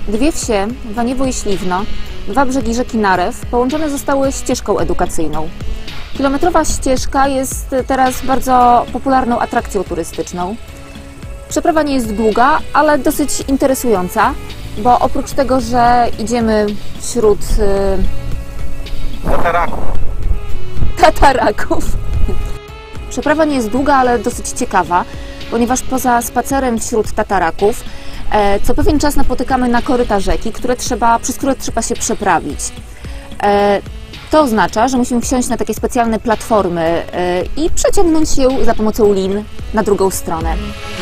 Dwie wsie, Waniewo i Śliwno, dwa brzegi rzeki Narew, połączone zostały ścieżką edukacyjną. Kilometrowa ścieżka jest teraz bardzo popularną atrakcją turystyczną. Przeprawa nie jest długa, ale dosyć interesująca, bo oprócz tego, że idziemy wśród tataraków. Przeprawa nie jest długa, ale dosyć ciekawa, ponieważ poza spacerem wśród tataraków co pewien czas napotykamy na koryta rzeki, przez które trzeba się przeprawić. To oznacza, że musimy wsiąść na takie specjalne platformy i przeciągnąć się za pomocą lin na drugą stronę.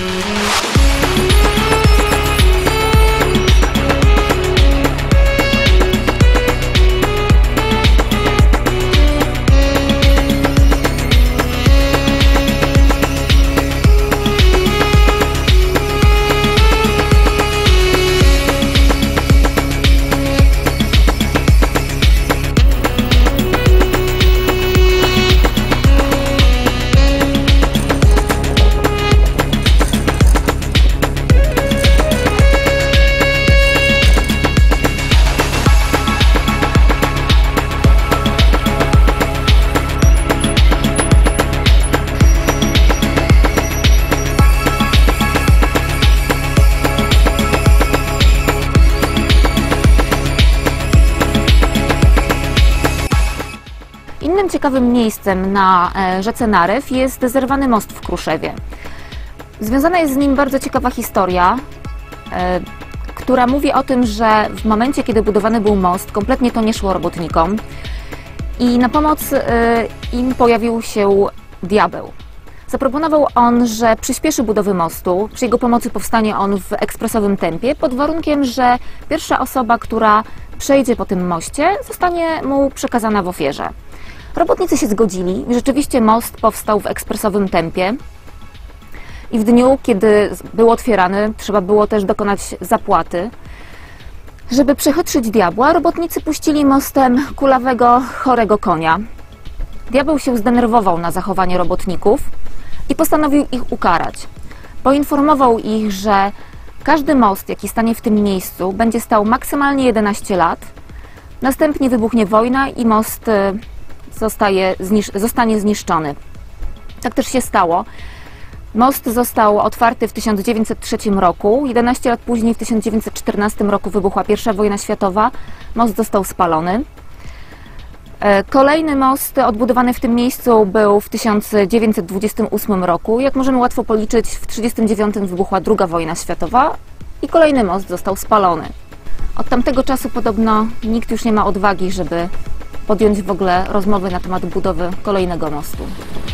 Innym ciekawym miejscem na rzece Narew jest zerwany most w Kruszewie. Związana jest z nim bardzo ciekawa historia, która mówi o tym, że w momencie, kiedy budowany był most, kompletnie to nie szło robotnikom i na pomoc im pojawił się diabeł. Zaproponował on, że przyspieszy budowę mostu, przy jego pomocy powstanie on w ekspresowym tempie, pod warunkiem, że pierwsza osoba, która przejdzie po tym moście, zostanie mu przekazana w ofierze. Robotnicy się zgodzili i rzeczywiście most powstał w ekspresowym tempie i w dniu, kiedy był otwierany, trzeba było też dokonać zapłaty. Żeby przechytrzyć diabła, robotnicy puścili mostem kulawego, chorego konia. Diabeł się zdenerwował na zachowanie robotników i postanowił ich ukarać. Poinformował ich, że każdy most, jaki stanie w tym miejscu, będzie stał maksymalnie 11 lat. Następnie wybuchnie wojna i most zostanie zniszczony. Tak też się stało. Most został otwarty w 1903 roku. 11 lat później, w 1914 roku wybuchła I wojna światowa. Most został spalony. Kolejny most odbudowany w tym miejscu był w 1928 roku. Jak możemy łatwo policzyć, w 1939 wybuchła II wojna światowa i kolejny most został spalony. Od tamtego czasu podobno nikt już nie ma odwagi, żeby podjąć w ogóle rozmowy na temat budowy kolejnego mostu.